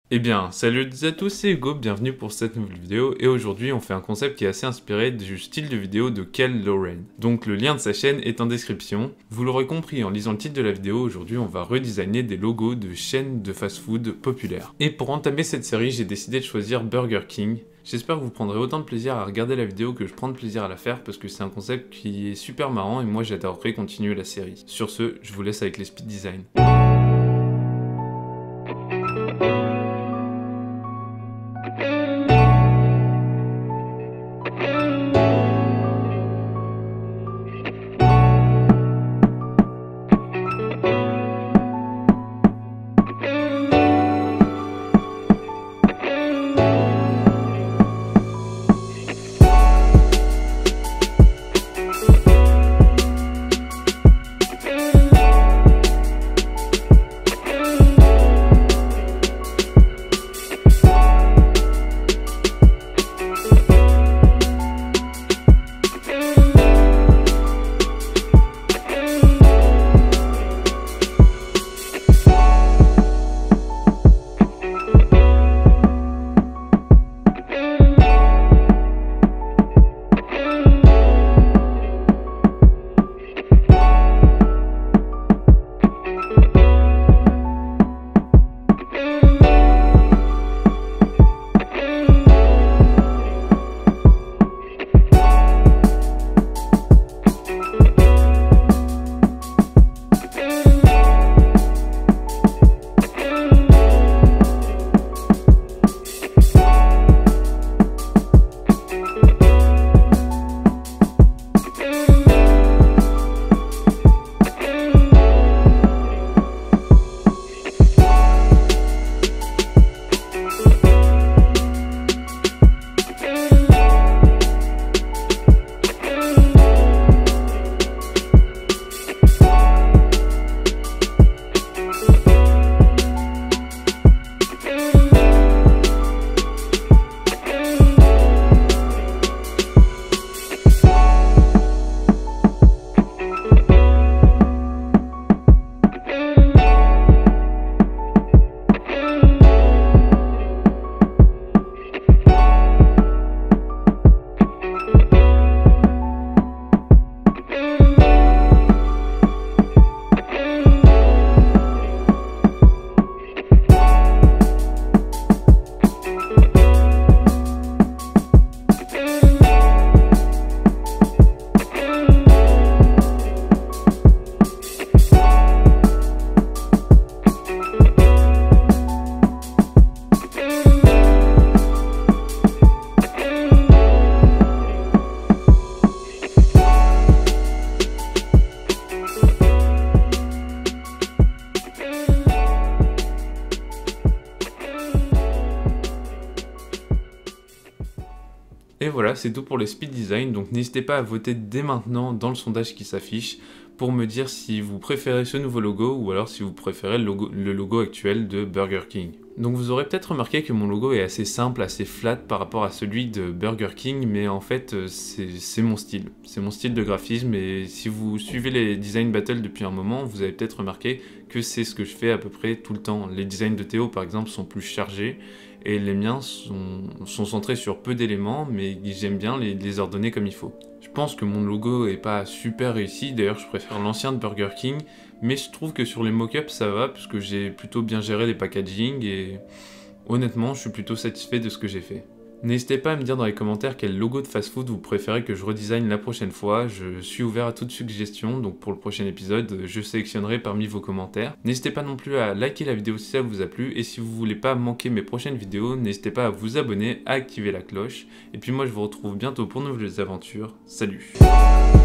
Eh bien, salut à tous, c'est Hugo, bienvenue pour cette nouvelle vidéo, et aujourd'hui on fait un concept qui est assez inspiré du style de vidéo de Kel Lauren. Donc le lien de sa chaîne est en description. Vous l'aurez compris en lisant le titre de la vidéo, aujourd'hui on va redesigner des logos de chaînes de fast-food populaires. Et pour entamer cette série, j'ai décidé de choisir Burger King. J'espère que vous prendrez autant de plaisir à regarder la vidéo que je prends de plaisir à la faire parce que c'est un concept qui est super marrant et moi j'adorerais continuer la série. Sur ce, je vous laisse avec les speed design. Et voilà, c'est tout pour le speed design, donc n'hésitez pas à voter dès maintenant dans le sondage qui s'affiche pour me dire si vous préférez ce nouveau logo ou alors si vous préférez le logo actuel de Burger King. Donc vous aurez peut-être remarqué que mon logo est assez simple, assez flat par rapport à celui de Burger King, mais en fait c'est mon style. C'est mon style de graphisme et si vous suivez les design battles depuis un moment, vous avez peut-être remarqué que c'est ce que je fais à peu près tout le temps. Les designs de Théo par exemple sont plus chargés et les miens sont centrés sur peu d'éléments, mais j'aime bien les ordonner comme il faut. Je pense que mon logo est pas super réussi, d'ailleurs je préfère l'ancien de Burger King, mais je trouve que sur les mock-ups ça va, parce que j'ai plutôt bien géré les packaging, et honnêtement je suis plutôt satisfait de ce que j'ai fait. N'hésitez pas à me dire dans les commentaires quel logo de fast-food vous préférez que je redesign la prochaine fois, je suis ouvert à toute suggestion, donc pour le prochain épisode, je sélectionnerai parmi vos commentaires. N'hésitez pas non plus à liker la vidéo si ça vous a plu, et si vous voulez pas manquer mes prochaines vidéos, n'hésitez pas à vous abonner, à activer la cloche, et puis moi je vous retrouve bientôt pour de nouvelles aventures, salut!